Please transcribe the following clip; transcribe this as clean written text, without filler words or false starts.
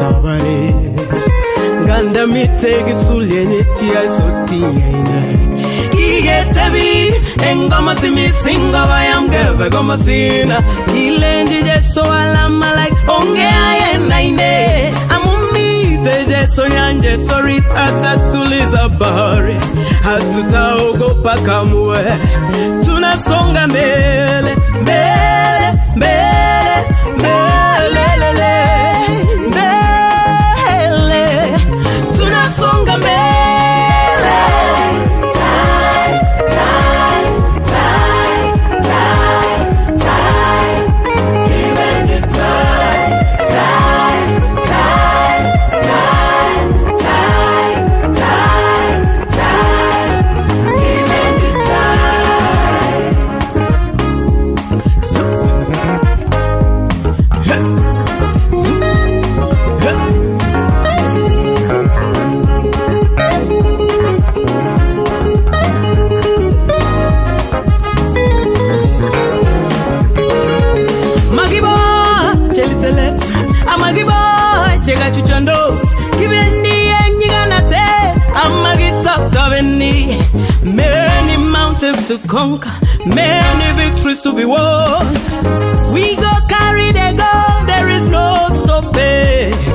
sabare ganda mitegi sulyenit kia soti Kigetebi engoma simisinga bayamgebe goma sina Kilenji jeso alama like onge ayena ine Amumite jeso yanje torit atatuliza bahari Hatutaogopa kamwe Tunasonga mbele mbele mbele mbele mbele Tunasonga mbele Many mountains to conquer, many victories to be won. We go carry the gold, there is no stopping.